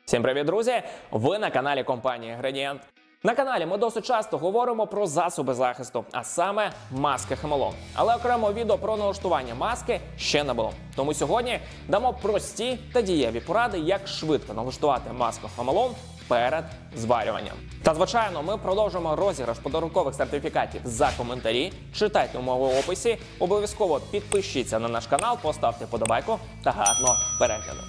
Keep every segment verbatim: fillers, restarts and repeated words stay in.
Всім привіт, друзі! Ви на каналі компанії Gradient. На каналі ми досить часто говоримо про засоби захисту, а саме маски Хемолон. Але окремо відео про налаштування маски ще не було. Тому сьогодні дамо прості та дієві поради, як швидко налаштувати маску Хемолон перед зварюванням. Та, звичайно, ми продовжимо розіграш подарункових сертифікатів за коментарі. Читайте умови в описі, обов'язково підпишіться на наш канал, поставте подобайку та гарного перегляду.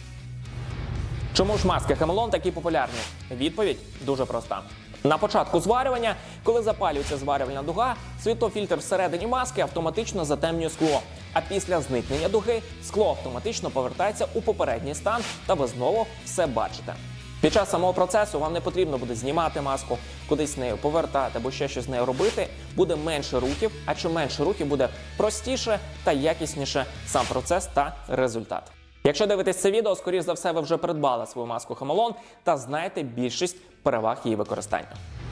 Чому ж маски Хемолон такі популярні? Відповідь дуже проста. На початку зварювання, коли запалюється зварювальна дуга, світлофільтр всередині маски автоматично затемнює скло. А після зникнення дуги скло автоматично повертається у попередній стан, та ви знову все бачите. Під час самого процесу вам не потрібно буде знімати маску, кудись нею повертати або ще щось з нею робити. Буде менше рухів, а чим менше рухів, буде простіше та якісніше сам процес та результат. Якщо дивитесь це відео, скоріш за все ви вже придбали свою маску Хемолон та знаєте більшість переваг її використання.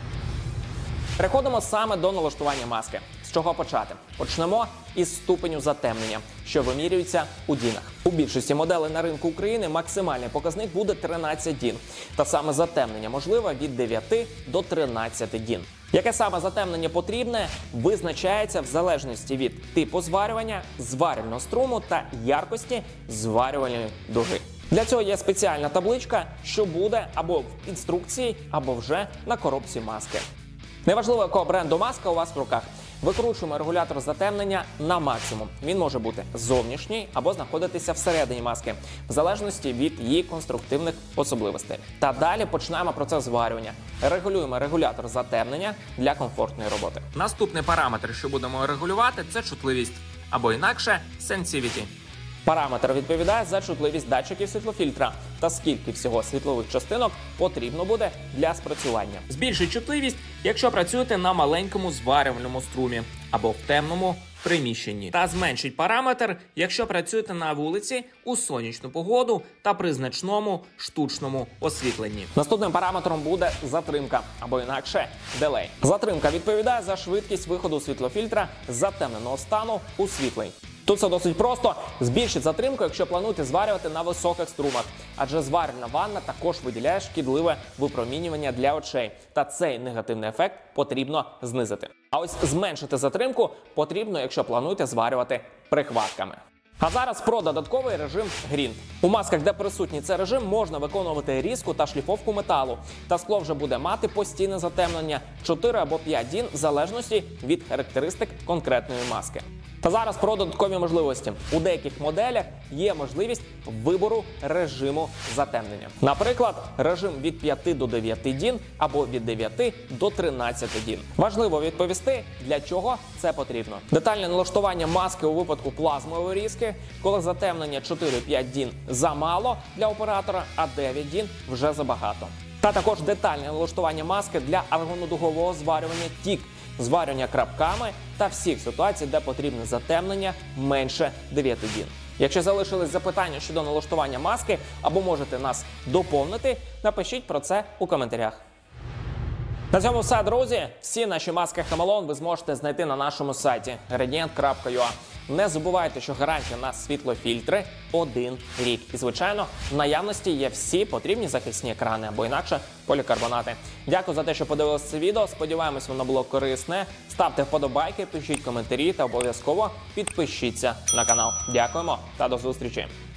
Переходимо саме до налаштування маски. З чого почати? Почнемо із ступеню затемнення, що вимірюється у дінах. У більшості моделей на ринку України максимальний показник буде тринадцять дін. Та саме затемнення можливе від дев'яти до тринадцяти дін. Яке саме затемнення потрібне, визначається в залежності від типу зварювання, зварювального струму та яркості зварювальної дуги. Для цього є спеціальна табличка, що буде або в інструкції, або вже на коробці маски. Неважливо, якого бренду маска у вас в руках. Викручуємо регулятор затемнення на максимум. Він може бути зовнішній або знаходитися всередині маски, в залежності від її конструктивних особливостей. Та далі починаємо процес зварювання. Регулюємо регулятор затемнення для комфортної роботи. Наступний параметр, що будемо регулювати, це чутливість, або інакше Sensivity. Параметр відповідає за чутливість датчиків світлофільтра та скільки всього світлових частинок потрібно буде для спрацювання. Збільшить чутливість, якщо працюєте на маленькому зварювальному струмі або в темному приміщенні. Та зменшить параметр, якщо працюєте на вулиці у сонячну погоду та при значному штучному освітленні. Наступним параметром буде затримка, або інакше делей. Затримка відповідає за швидкість виходу світлофільтра з затемненого стану у світлий. Тут все досить просто. Збільшить затримку, якщо плануєте зварювати на високих струмах. Адже зварювальна ванна також виділяє шкідливе випромінювання для очей. Та цей негативний ефект потрібно знизити. А ось зменшити затримку потрібно, якщо плануєте зварювати прихватками. А зараз про додатковий режим Грінд. У масках, де присутній цей режим, можна виконувати різку та шліфовку металу. Та скло вже буде мати постійне затемнення чотири або п'ять дін в залежності від характеристик конкретної маски. Та зараз про додаткові можливості. У деяких моделях є можливість вибору режиму затемнення. Наприклад, режим від п'яти до дев'яти дін або від дев'яти до тринадцяти дін. Важливо відповісти, для чого це потрібно. Детальне налаштування маски у випадку плазмової різки, коли затемнення чотири-п'ять дін замало для оператора, а дев'ять дін вже забагато. Та також детальне налаштування маски для аргонодугового зварювання тік, зварювання крапками та всіх ситуацій, де потрібне затемнення менше дев'яти дін. Якщо залишились запитання щодо налаштування маски або можете нас доповнити, напишіть про це у коментарях. На цьому все, друзі. Всі наші маски Хемолон ви зможете знайти на нашому сайті gradient крапка ю а. Не забувайте, що гарантія на світлофільтри один рік. І, звичайно, в наявності є всі потрібні захисні екрани або інакше полікарбонати. Дякую за те, що подивилися це відео. Сподіваємось, воно було корисне. Ставте вподобайки, пишіть коментарі та обов'язково підпишіться на канал. Дякуємо та до зустрічі!